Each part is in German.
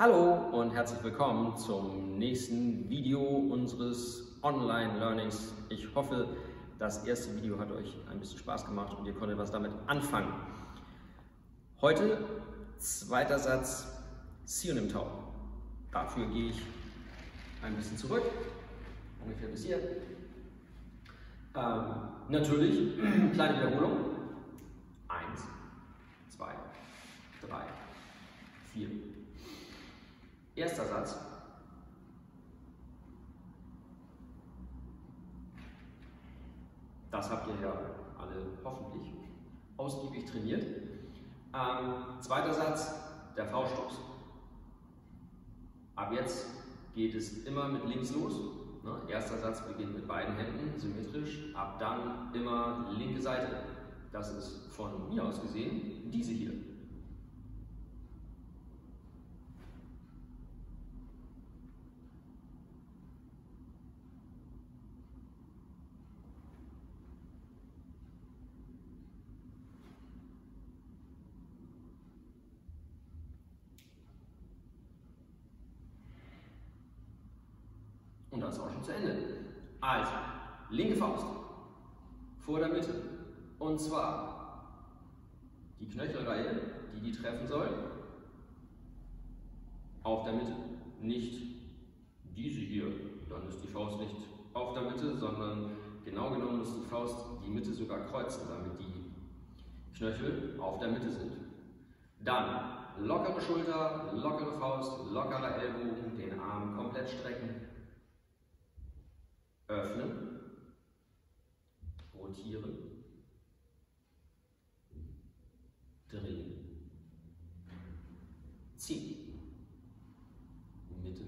Hallo und herzlich willkommen zum nächsten Video unseres Online-Learnings. Ich hoffe, das erste Video hat euch ein bisschen Spaß gemacht und ihr konntet was damit anfangen. Heute zweiter Satz Synonym-Tau. Dafür gehe ich ein bisschen zurück, ungefähr bis hier. Natürlich, kleine Wiederholung. 1, 2, 3, 4. Erster Satz. Das habt ihr ja alle hoffentlich ausgiebig trainiert. Zweiter Satz, der V-Stoß. Ab jetzt geht es immer mit links los. Erster Satz beginnt mit beiden Händen, symmetrisch. Ab dann immer linke Seite. Das ist von mir aus gesehen diese hier. Und das ist auch schon zu Ende. Also, linke Faust vor der Mitte. Und zwar die Knöchelreihe, die treffen soll, auf der Mitte. Nicht diese hier, dann ist die Faust nicht auf der Mitte, sondern genau genommen muss die Faust die Mitte sogar kreuzen, damit die Knöchel auf der Mitte sind. Dann lockere Schulter, lockere Faust, lockerer Ellbogen, den Arm komplett strecken. Öffnen, rotieren, drehen, ziehen, Mitte,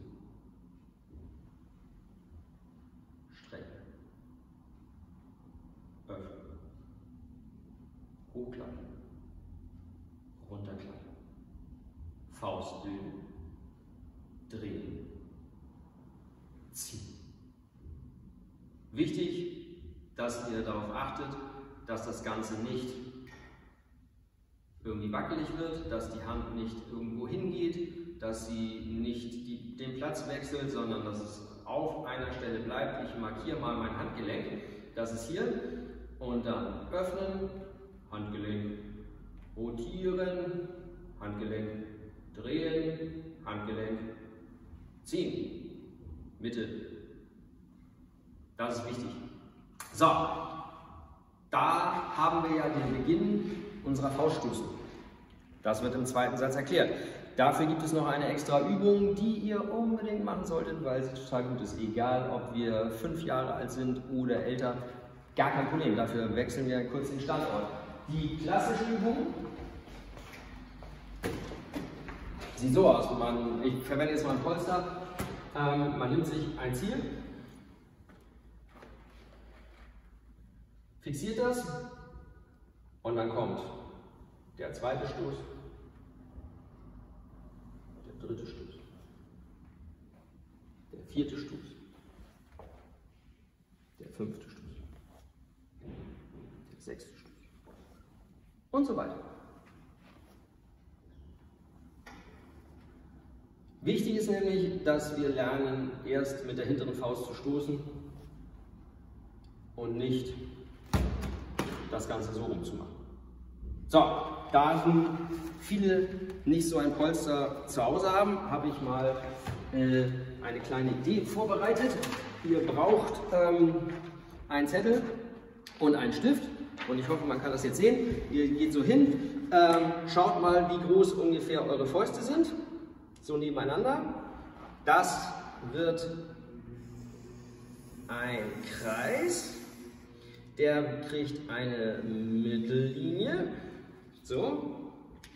strecken, öffnen, hochklappen, runterklappen, Faust bilden, drehen, ziehen. Wichtig, dass ihr darauf achtet, dass das Ganze nicht irgendwie wackelig wird, dass die Hand nicht irgendwo hingeht, dass sie nicht den Platz wechselt, sondern dass es auf einer Stelle bleibt. Ich markiere mal mein Handgelenk, das ist hier, und dann öffnen, Handgelenk rotieren, Handgelenk drehen, Handgelenk ziehen, Mitte. Das ist wichtig. So, da haben wir ja den Beginn unserer Fauststöße. Das wird im zweiten Satz erklärt. Dafür gibt es noch eine extra Übung, die ihr unbedingt machen solltet, weil sie total gut ist. Egal, ob wir 5 Jahre alt sind oder älter, gar kein Problem. Dafür wechseln wir kurz den Standort. Die klassische Übung sieht so aus. Ich verwende jetzt mal ein Polster. Man nimmt sich ein Ziel. Fixiert das und dann kommt der zweite Stoß, der dritte Stoß, der vierte Stoß, der fünfte Stoß, der sechste Stoß und so weiter. Wichtig ist nämlich, dass wir lernen, erst mit der hinteren Faust zu stoßen und nicht das Ganze so rumzumachen. So, da viele nicht so ein Polster zu Hause haben, habe ich mal eine kleine Idee vorbereitet. Ihr braucht einen Zettel und einen Stift und ich hoffe, man kann das jetzt sehen. Ihr geht so hin, schaut mal, wie groß ungefähr eure Fäuste sind, so nebeneinander. Das wird ein Kreis. Der kriegt eine Mittellinie, so,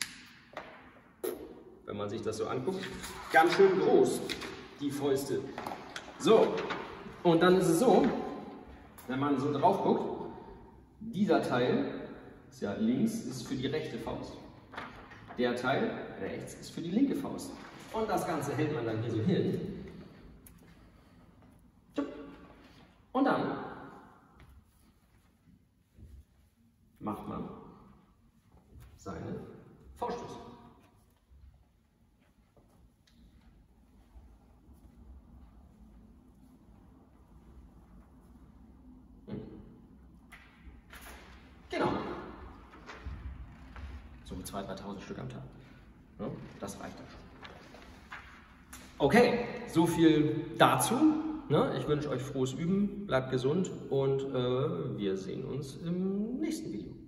wenn man sich das so anguckt, ganz schön groß, die Fäuste. So, und dann ist es so, wenn man so drauf guckt, dieser Teil, ist ja links, ist für die rechte Faust. Der Teil rechts ist für die linke Faust. Und das Ganze hält man dann hier so hin. Und dann macht man seine Fauststöße. 2.000, 3.000 Stück am Tag. Ja, das reicht dann schon. Okay, so viel dazu. Ich wünsche euch frohes Üben, bleibt gesund und wir sehen uns im nächsten Video.